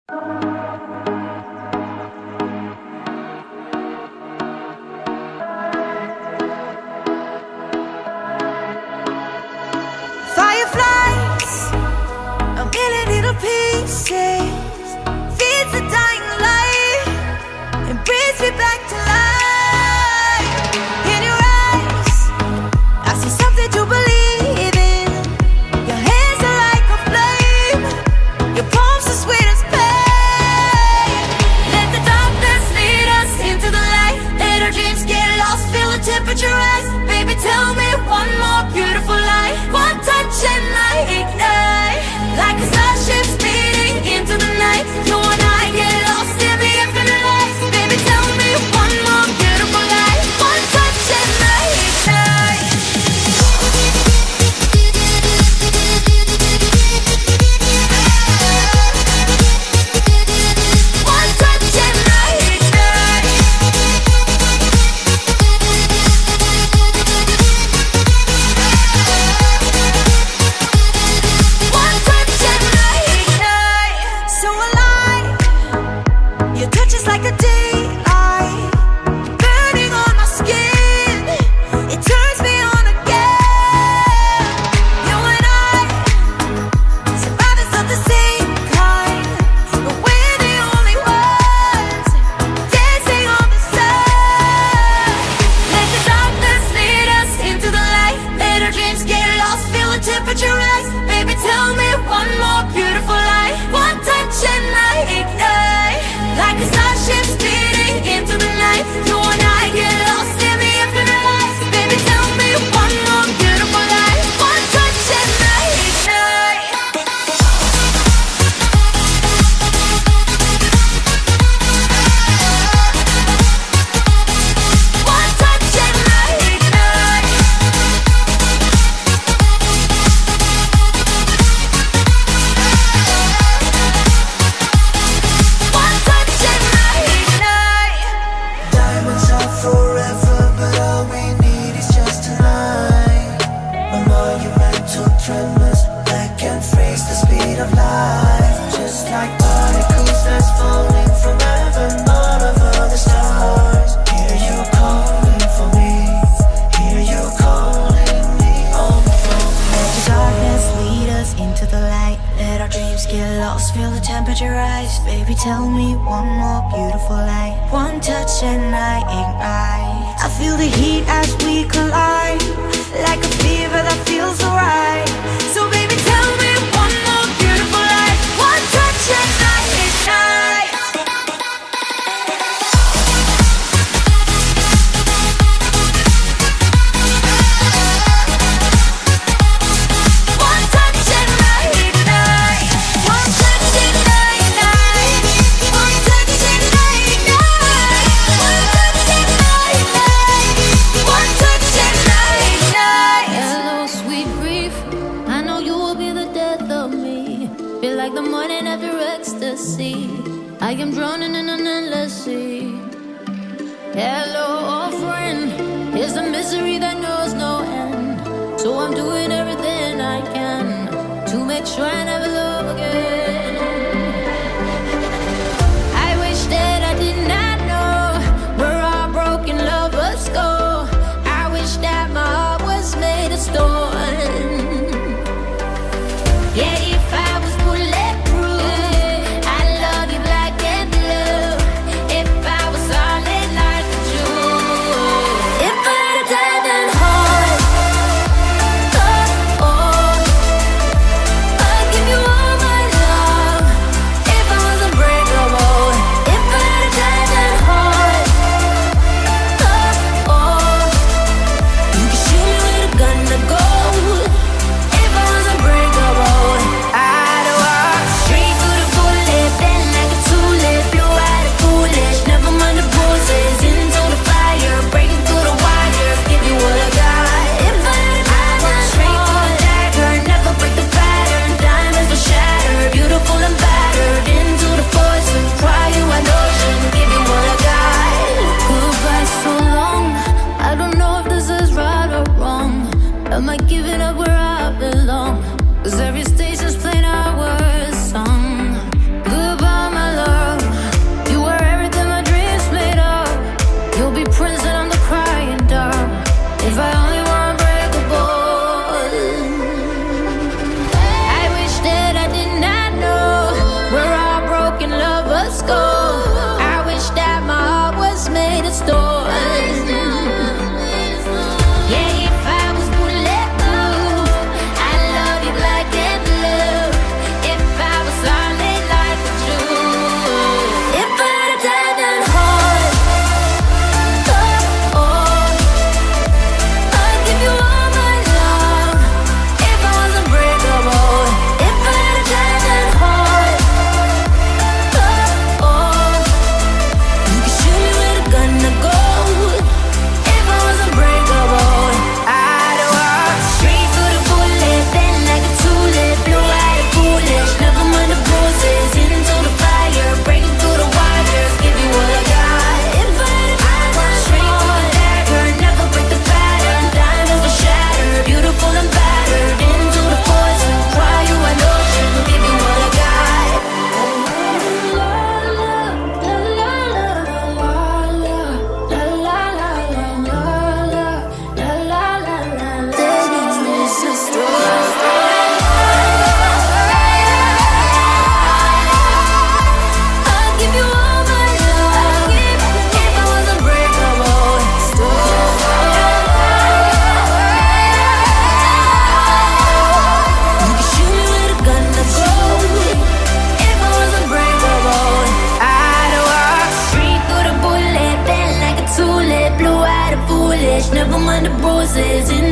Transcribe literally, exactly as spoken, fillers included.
Fireflies, a million little pieces, feeds the dying light and brings me back to life. In your eyes, I see something to believe in. Your hands are like a flame, your palms are sweet as pain. Let the darkness lead us into the light. Let our dreams get lost, feel the temperature rise. Baby, tell me one more beautiful lie. One touch and I ignite, like a starship speeding into the night. You and I get lost in the infinite light. Baby, tell me one more beautiful lie. One touch and I ignite. One touch and I ignite. One touch and I ignite. So alive, your touch is like a daylight, burning on my skin. It turns me on again. You and I, survivors of the same kind, but we're the only ones dancing on the sun. Let the darkness lead us into the light. Let our dreams get lost, feel the temperature rise. Baby, tell me one more beautiful lie. One touch and I ignite, like a starship speeding into the night. You and I get lost in the infinite light. Baby, tell me one more beautiful lie. One touch and I ignite. One touch and I ignite. One touch and I ignite. Diamonds are forever, but all we need is just tonight. A monumental tremors that can freeze the speed of light. Just like particles that's falling from heaven, all over the stars. Hear you calling for me, hear you calling me home from me. Let the darkness lead us into the light. Let our dreams get lost, feel the temperature rise. Baby, tell me one more beautiful lie. One touch and I ignite. I feel the heat as we collide, like a fever that feels alright. So baby, tell me one more beautiful lie. One touch and I ignite. One touch and I ignite. One touch and I ignite. One touch and I ignite. One touch and I ignite. One touch and I ignite. Hello, sweet grief. I know you will be the death of me. Feel like the morning after ecstasy. I am drowning in an endless sea. Hello, old friend. Here's the misery that knows no end. So I'm doing everything I can to make sure I never love again. I wish that I did not know where our broken lovers go. I wish that my heart was made of stone. Yeah, if I was bulletproof, I'd love you black and blue. If I was solid like a Jew. If I had a diamond heart, oh, oh, I'd give you all my love. If I was unbreakable. If I had a diamond heart, oh, oh, you could shoot me with a gun to gold. If I was unbreakable, I'd walk straight through the bullet, bend like a tulip, blue eyed and foolish, never mind the bruises, into the fire, breaking through the wires, give you what I got. If I had a diamond straight through the dagger, never break the pattern, diamonds will shatter, beautiful and battered, into the poison, cry you an ocean, give you what I got. Goodbye so long, I don't know if this is right or wrong. Am I giving up where I belong? 'Cause every station's playing our song. Goodbye, my roses in